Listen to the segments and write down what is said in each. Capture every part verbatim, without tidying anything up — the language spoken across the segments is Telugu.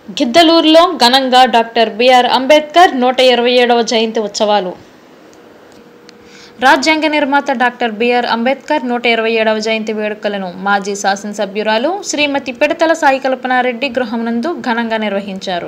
గిద్దలూరులో ఘనంగా డాక్టర్ బిఆర్ అంబేద్కర్ నూట ఇరవై ఏడవ జయంతి ఉత్సవాలు. రాజ్యాంగ నిర్మాత డాక్టర్ బిఆర్ అంబేద్కర్ నూట ఇరవై ఏడవ జయంతి వేడుకలను మాజీ శాసనసభ్యురాలు శ్రీమతి పిడతల సాయి కల్పనారెడ్డి గృహం నందు ఘనంగా నిర్వహించారు.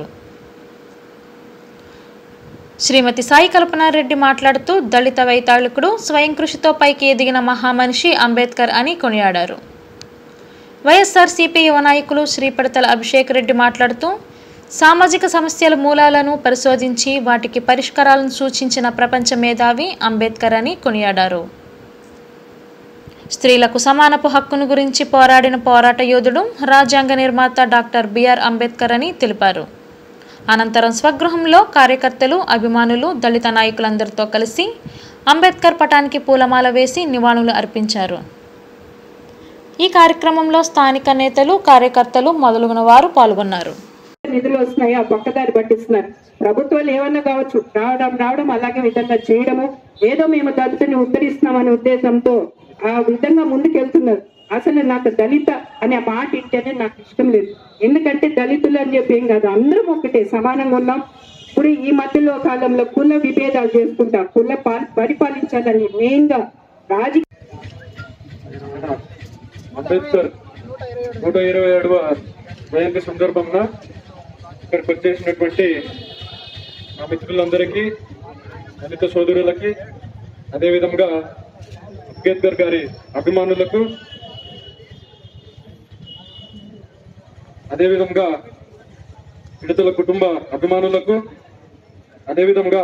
శ్రీమతి సాయి కల్పనారెడ్డి మాట్లాడుతూ దళిత వైతాళికుడు, స్వయం కృషితో పైకి ఎదిగిన మహామనిషి అంబేద్కర్ అని కొనియాడారు. వైఎస్ఆర్సీపీ యువ నాయకులు శ్రీ పిడతల అభిషేక్ రెడ్డి మాట్లాడుతూ సామాజిక సమస్యల మూలాలను పరిశోధించి వాటికి పరిష్కారాలను సూచించిన ప్రపంచ మేధావి అంబేద్కర్ అని కొనియాడారు. స్త్రీలకు సమానపు హక్కును గురించి పోరాడిన పోరాట యోధుడు, రాజ్యాంగ నిర్మాత డాక్టర్ బిఆర్ అంబేద్కర్ అని తెలిపారు. అనంతరం స్వగృహంలో కార్యకర్తలు, అభిమానులు, దళిత నాయకులందరితో కలిసి అంబేద్కర్ పటానికి పూలమాల వేసి నివాళులు అర్పించారు. ఈ కార్యక్రమంలో స్థానిక నేతలు, కార్యకర్తలు మొదలగున వారు పాల్గొన్నారు. నిధులు వస్తున్నాయి, ఆ పక్కదారి పట్టిస్తున్నారు. ప్రభుత్వాలు ఏమన్నా కావచ్చు, రావడం రావడం అలాగే విధంగా చేయడము, ఏదో మేము దళితుని ఉద్ధరిస్తున్నామనే ఉద్దేశంతో ఆ విధంగా ముందుకెళ్తున్నారు. అసలు నాకు దళిత అనే మాట ఇంటేనే నాకు ఇష్టం లేదు. ఎందుకంటే దళితులు అని చెప్పి ఏం కాదు, అందరం ఒకటే సమానంగా ఉన్నాం. ఇప్పుడు ఈ మధ్యలో కాలంలో కుల విభేదాలు చేసుకుంటా కుల పరిపాలించాలని మెయిన్ గా రాజకీయ అంబేద్కర్ నూట ఇరవై ఏడవ జయంతి సందర్భంగా ఇక్కడికి వచ్చేసినటువంటి మా మిత్రులందరికీ, దళిత సోదరులకి, అదేవిధంగా అంబేద్కర్ గారి అభిమానులకు, అదేవిధంగా పిడతల కుటుంబ అభిమానులకు, అదేవిధంగా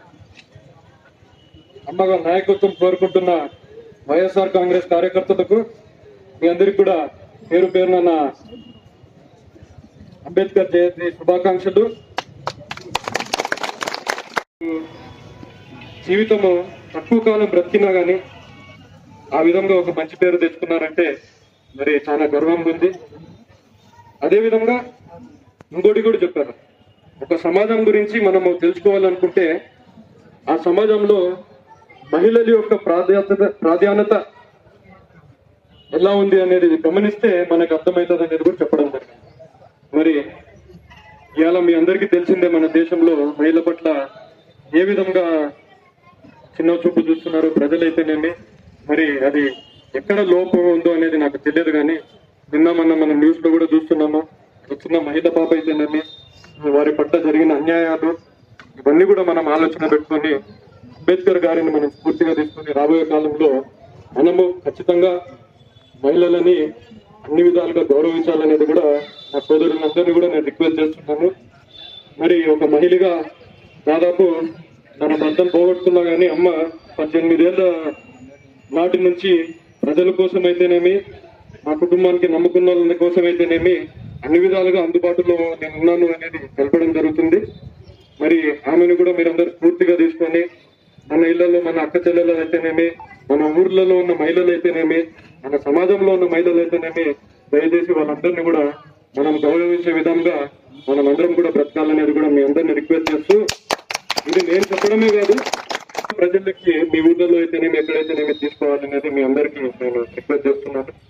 అమ్మగా నాయకత్వం కోరుకుంటున్న వైఎస్ఆర్ కాంగ్రెస్ కార్యకర్తలకు మీ అందరికి కూడా పేరు పేరున నా అంబేద్కర్ జయంతి శుభాకాంక్షలు. జీవితము తక్కువ కాలం బ్రతికినా గానీ ఆ విధంగా ఒక మంచి పేరు తెచ్చుకున్నారంటే మరి చాలా గర్వంగా ఉంది. అదేవిధంగా ఇంకోటి కూడా చెప్పారు, ఒక సమాజం గురించి మనము తెలుసుకోవాలనుకుంటే ఆ సమాజంలో మహిళల యొక్క ప్రాధాన్యత ప్రాధాన్యత ఎలా ఉంది అనేది గమనిస్తే మనకు అర్థమవుతుంది అనేది కూడా చెప్పడం జరిగింది. మరి ఇవాళ మీ అందరికీ తెలిసిందే, మన దేశంలో మహిళల పట్ల ఏ విధంగా చిన్న చూపు చూస్తున్నారు ప్రజలైతేనేమి, మరి అది ఎక్కడ లోపం ఉందో అనేది నాకు తెలియదు. కానీ నిన్న మొన్న మనం న్యూస్ లో కూడా చూస్తున్నాము, వచ్చిన మహిళ పాప అయితేనేమి, వారి పట్ల జరిగిన అన్యాయాలు, ఇవన్నీ కూడా మనం ఆలోచన పెట్టుకొని అంబేద్కర్ గారిని మనం స్ఫూర్తిగా తీసుకొని రాబోయే కాలంలో మనము ఖచ్చితంగా మహిళలని అన్ని విధాలుగా గౌరవించాలనేది కూడా నా సోదరులందరినీ కూడా నేను రిక్వెస్ట్ చేస్తున్నాను. మరి ఒక మహిళగా దాదాపు తన భర్తను పోగొట్టుకున్నా కానీ అమ్మ పద్దెనిమిదేళ్ల నాటి నుంచి ప్రజల కోసం అయితేనేమి, మా కుటుంబానికి నమ్ముకున్న వాళ్ళ కోసం అయితేనేమి అన్ని విధాలుగా అందుబాటులో నేను ఉన్నాను అనేది తెలపడం జరుగుతుంది. మరి ఆమెను కూడా మీరందరూ స్ఫూర్తిగా తీసుకొని మన ఇళ్లలో మన అక్క చెల్లెలు అయితేనేమి, మన ఊర్లలో ఉన్న మహిళలు అయితేనేమి, మన సమాజంలో ఉన్న మహిళలు అయితేనేమి, దయచేసి వాళ్ళందరినీ కూడా మనం గౌరవించే విధంగా మనం అందరం కూడా బ్రతకాలనేది కూడా మీ అందరినీ రిక్వెస్ట్ చేస్తూ, ఇది నేను చెప్పడమే కాదు, ప్రజలకి మీ ఊర్లలో అయితేనేమి ఎక్కడైతేనేమి తీసుకోవాలనేది మీ అందరికీ నేను రిక్వెస్ట్ చేస్తున్నాను.